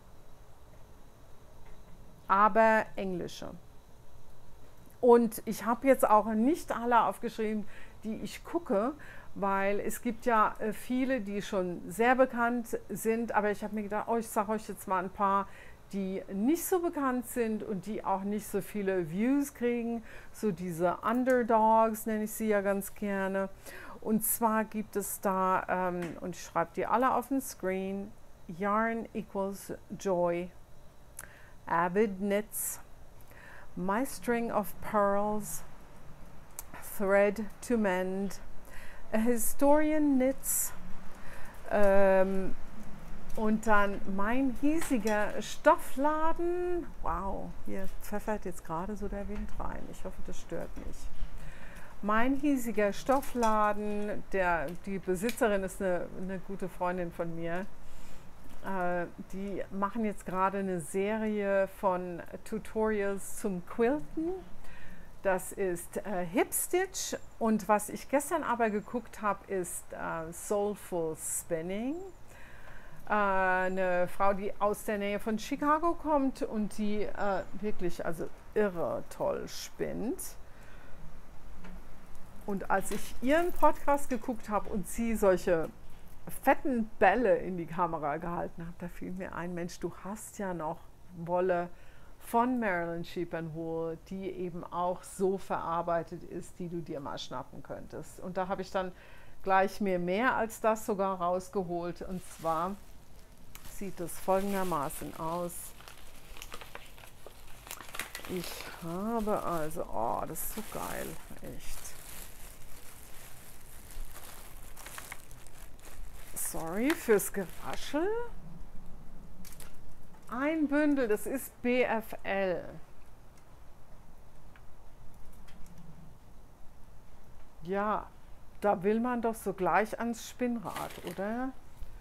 aber englische. Und ich habe jetzt auch nicht alle aufgeschrieben, die ich gucke, weil es gibt ja viele, die schon sehr bekannt sind, aber ich habe mir gedacht, oh, ich sage euch jetzt mal ein paar, die nicht so bekannt sind und die auch nicht so viele Views kriegen, so diese Underdogs nenne ich sie ja ganz gerne. Und zwar gibt es da, und ich schreibe die alle auf den Screen, Yarn Equals Joy, Avid Knits, My String of Pearls, Thread to Mend, A Historian Knits, und dann mein hiesiger Stoffladen. Wow, hier pfeffert jetzt gerade so der Wind rein. Ich hoffe, das stört nicht. Mein hiesiger Stoffladen, die Besitzerin ist eine gute Freundin von mir. Die machen jetzt gerade eine Serie von Tutorials zum Quilten. Das ist Hip Stitch, und was ich gestern aber geguckt habe, ist Soulful Spinning. Eine Frau, die aus der Nähe von Chicago kommt und die wirklich also irre toll spinnt. Und als ich ihren Podcast geguckt habe und sie solche fetten Bälle in die Kamera gehalten habe, da fiel mir ein, Mensch, du hast ja noch Wolle von Maryland Sheep and Wool, die eben auch so verarbeitet ist, die du dir mal schnappen könntest. Und da habe ich dann gleich mir mehr als das sogar rausgeholt. Und zwar sieht es folgendermaßen aus. Ich habe also, oh, das ist so geil, echt. Sorry fürs Geraschel. Ein Bündel, das ist BFL. Ja, da will man doch so gleich ans Spinnrad, oder?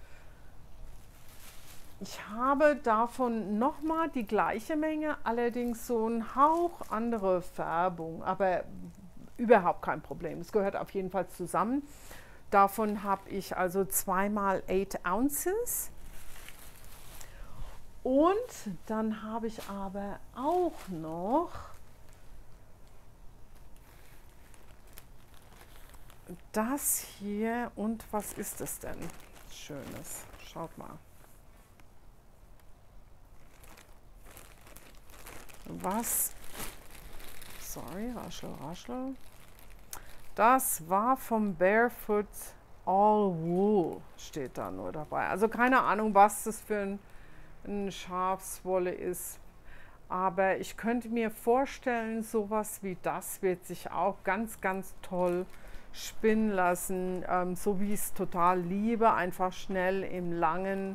Ich habe davon nochmal die gleiche Menge, allerdings so einen Hauch andere Färbung, aber überhaupt kein Problem. Es gehört auf jeden Fall zusammen. Davon habe ich also 2 mal 8 Ounces. Und dann habe ich aber auch noch das hier. Und was ist das denn? Schönes. Schaut mal. Was? Sorry, raschel. Das war vom Barefoot All Wool, steht da nur dabei. Also keine Ahnung, was das für ein Schafswolle ist. Aber ich könnte mir vorstellen, sowas wie das wird sich auch ganz, ganz toll spinnen lassen. So wie ich es total liebe, einfach schnell im langen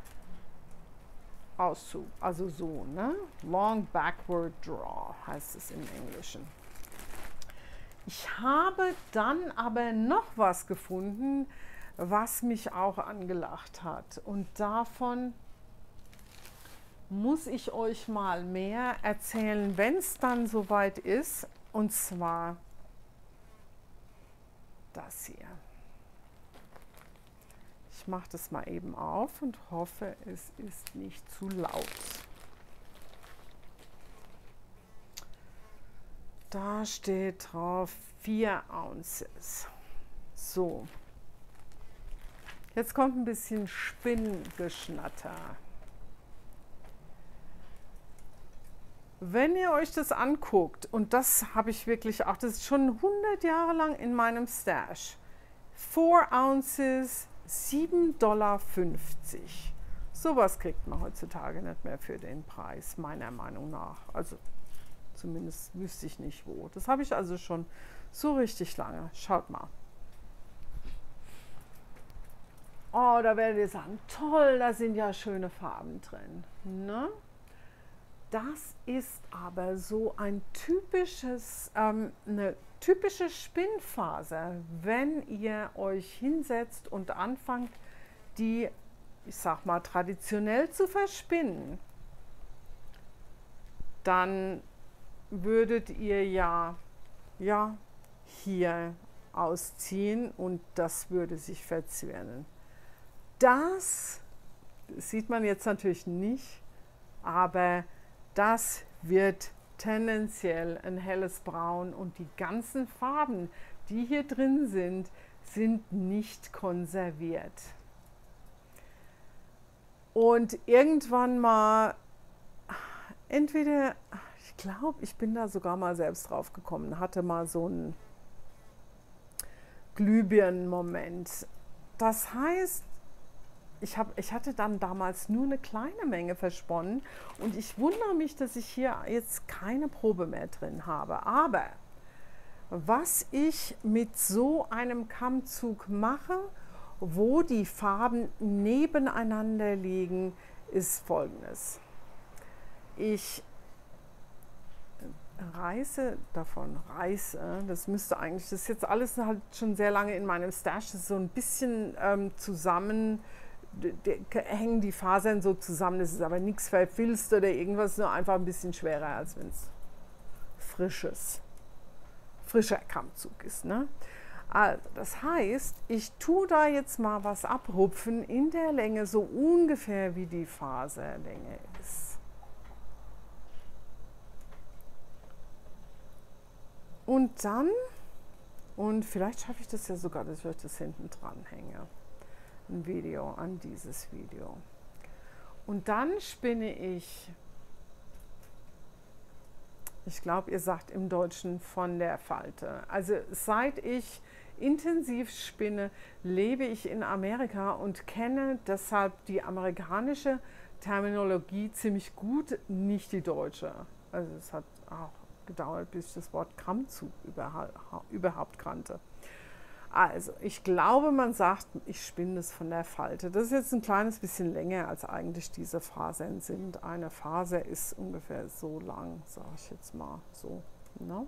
Auszug. Also so, ne? Long Backward Draw heißt es im Englischen. Ich habe dann aber noch was gefunden, was mich auch angelacht hat. Und davon muss ich euch mal mehr erzählen, wenn es dann soweit ist. Und zwar das hier. Ich mache das mal eben auf und hoffe, es ist nicht zu laut. Da steht drauf 4 Ounces. So. Jetzt kommt ein bisschen Spinngeschnatter. Wenn ihr euch das anguckt, und das habe ich wirklich auch, das ist schon 100 Jahre lang in meinem Stash. 4 Ounces, $7,50. Sowas kriegt man heutzutage nicht mehr für den Preis, meiner Meinung nach. Also zumindest wüsste ich nicht wo. Das habe ich also schon so richtig lange. Schaut mal. Oh, da werdet ihr sagen, toll, da sind ja schöne Farben drin. Ne? Das ist aber so ein typisches, eine typische Spinnfaser, wenn ihr euch hinsetzt und anfangt, die, ich sag mal, traditionell zu verspinnen. Dann würdet ihr ja hier ausziehen und das würde sich verzwirnen. Das sieht man jetzt natürlich nicht, aber das wird tendenziell ein helles Braun und die ganzen Farben, die hier drin sind, sind nicht konserviert. Und irgendwann mal, entweder, ich glaube, ich bin da sogar mal selbst drauf gekommen, hatte mal so einen Glühbirnen-Moment. Das heißt, ich hatte dann damals nur eine kleine Menge versponnen und ich wundere mich, dass ich hier jetzt keine Probe mehr drin habe. Aber was ich mit so einem Kammzug mache, wo die Farben nebeneinander liegen, ist Folgendes. Ich reiße, das müsste eigentlich, das ist jetzt alles halt schon sehr lange in meinem Stash, das ist so ein bisschen zusammen, hängen die Fasern so zusammen, das ist aber nichts verfilzt oder irgendwas, nur einfach ein bisschen schwerer, als wenn es frischer Kammzug ist. Ne? Also, das heißt, ich tue da jetzt mal was abrupfen in der Länge, so ungefähr wie die Faserlänge ist. Und dann, und vielleicht schaffe ich das ja sogar, dass ich euch das hinten dran hänge, ein Video an dieses Video. Und dann spinne ich glaube, ihr sagt im Deutschen von der Falte. Also seit ich intensiv spinne, lebe ich in Amerika und kenne deshalb die amerikanische Terminologie ziemlich gut, nicht die deutsche. Also es hat auch gedauert, bis ich das Wort Kammzug überhaupt kannte. Also, ich glaube, man sagt, ich spinne das von der Falte. Das ist jetzt ein kleines bisschen länger, als eigentlich diese Fasern sind. Eine Faser ist ungefähr so lang, sage ich jetzt mal so. Ne?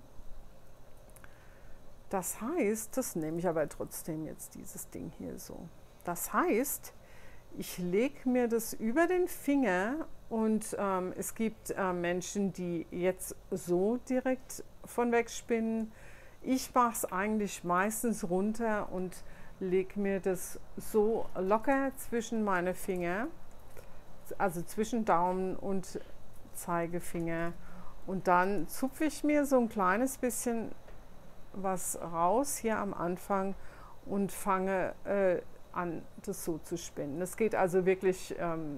Das heißt, das nehme ich aber trotzdem jetzt dieses Ding hier so. Das heißt, ich lege mir das über den Finger und es gibt Menschen, die jetzt so direkt von weg spinnen. Ich mache es eigentlich meistens runter und lege mir das so locker zwischen meine Finger, also zwischen Daumen und Zeigefinger. Und dann zupfe ich mir so ein kleines bisschen was raus hier am Anfang und fange an, das so zu spinnen. Das geht also wirklich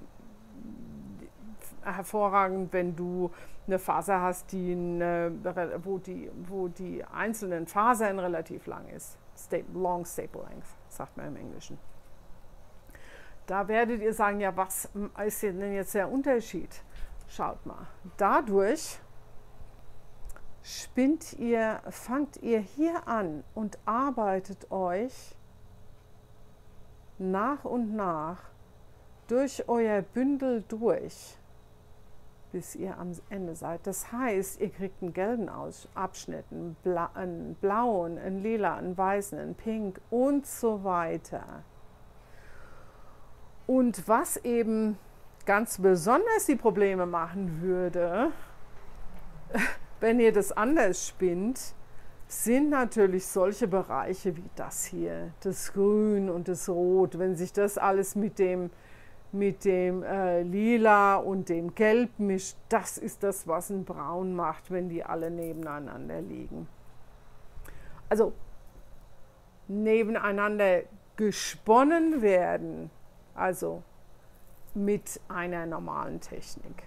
hervorragend, wenn du eine Faser hast, wo die einzelnen Fasern relativ lang ist. Long staple length, sagt man im Englischen. Da werdet ihr sagen, ja, was ist denn jetzt der Unterschied? Schaut mal, dadurch fangt ihr hier an und arbeitet euch nach und nach durch euer Bündel durch, bis ihr am Ende seid. Das heißt, ihr kriegt einen gelben Abschnitt, einen blauen, einen lila, einen weißen, einen pink und so weiter. Und was eben ganz besonders die Probleme machen würde, wenn ihr das anders spinnt, sind natürlich solche Bereiche wie das hier, das Grün und das Rot, wenn sich das alles mit dem Lila und dem Gelb mischt, das ist das, was ein Braun macht, wenn die alle nebeneinander liegen. Also nebeneinander gesponnen werden, also mit einer normalen Technik,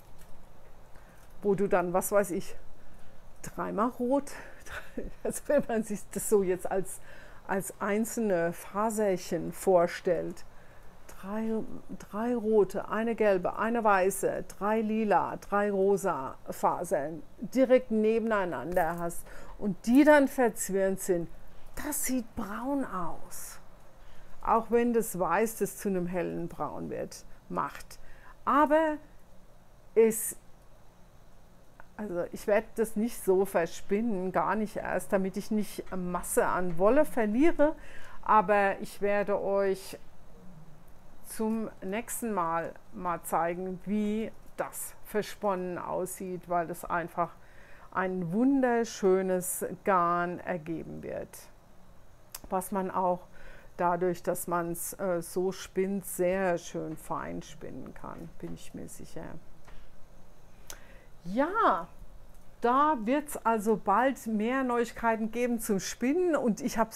wo du dann, was weiß ich, dreimal rot, also wenn man sich das so jetzt als einzelne Faserchen vorstellt, drei rote, eine gelbe, eine weiße, 3 lila, 3 rosa Fasern direkt nebeneinander hast und die dann verzwirnt sind, das sieht braun aus. Auch wenn das Weiß das zu einem hellen Braun macht. Aber also ich werde das nicht so verspinnen, gar nicht erst, damit ich nicht Masse an Wolle verliere, aber ich werde euch zum nächsten Mal zeigen, wie das versponnen aussieht, weil das einfach ein wunderschönes Garn ergeben wird, was man auch dadurch, dass man es so spinnt, sehr schön fein spinnen kann, bin ich mir sicher. Ja, da wird es also bald mehr Neuigkeiten geben zum Spinnen und ich habe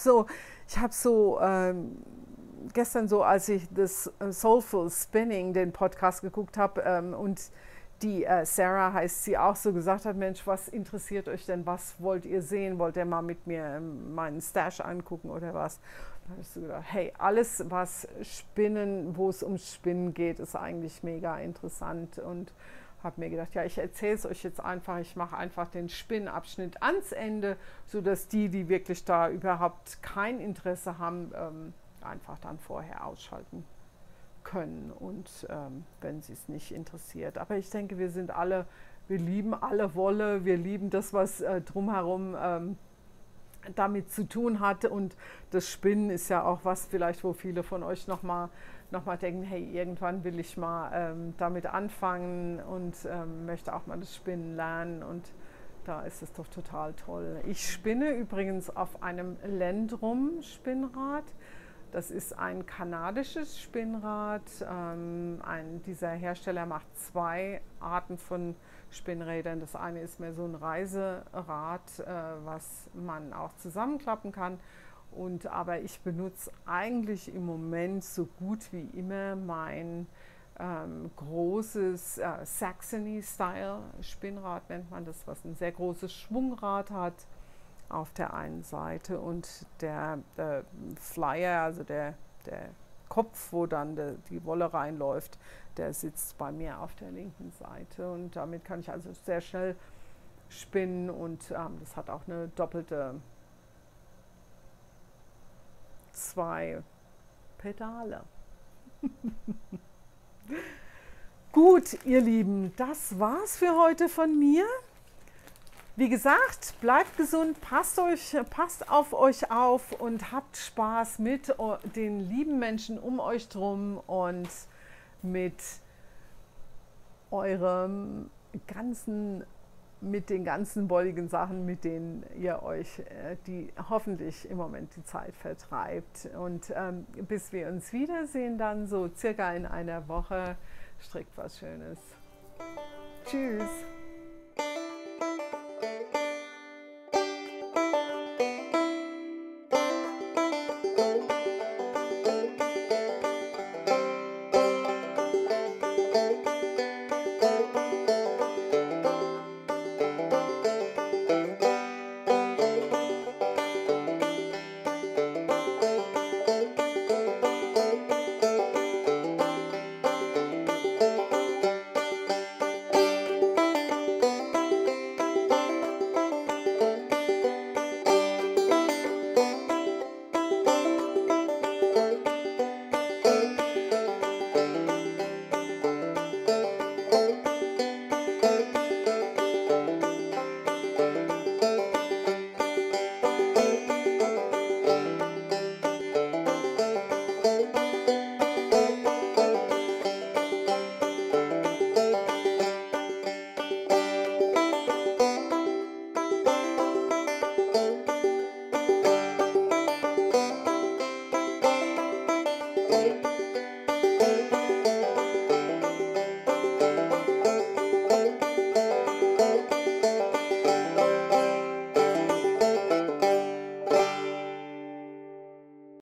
gestern so, als ich das Soulful Spinning, den Podcast geguckt habe und die Sarah heißt sie auch so gesagt hat, Mensch, was interessiert euch denn, was wollt ihr sehen, wollt ihr mal mit mir meinen Stash angucken oder was? Da habe ich so gedacht, hey, alles was Spinnen, wo es ums Spinnen geht, ist eigentlich mega interessant und habe mir gedacht, ja, ich erzähle es euch jetzt einfach, ich mache einfach den Spinnabschnitt ans Ende, sodass die wirklich da überhaupt kein Interesse haben, einfach dann vorher ausschalten können und wenn sie es nicht interessiert. Aber ich denke, wir lieben alle Wolle, wir lieben das, was drumherum damit zu tun hat und das Spinnen ist ja auch was vielleicht, wo viele von euch noch mal denken, hey, irgendwann will ich mal damit anfangen und möchte auch mal das Spinnen lernen und da ist es doch total toll. Ich spinne übrigens auf einem Lendrum-Spinnrad. Das ist ein kanadisches Spinnrad. Dieser Hersteller macht 2 Arten von Spinnrädern. Das eine ist mehr so ein Reiserad, was man auch zusammenklappen kann. Aber ich benutze eigentlich im Moment so gut wie immer mein großes Saxony-Style Spinnrad, nennt man das, was ein sehr großes Schwungrad hat. auf der einen Seite und der Flyer, also der Kopf, wo dann die Wolle reinläuft, der sitzt bei mir auf der linken Seite und damit kann ich also sehr schnell spinnen und das hat auch eine doppelte 2 Pedale. Gut, ihr Lieben, das war's für heute von mir. Wie gesagt, bleibt gesund, passt auf euch auf und habt Spaß mit den lieben Menschen um euch drum und mit mit den ganzen wolligen Sachen, mit denen ihr euch die hoffentlich im Moment die Zeit vertreibt. Und bis wir uns wiedersehen, dann so circa in einer Woche, strickt was Schönes. Tschüss.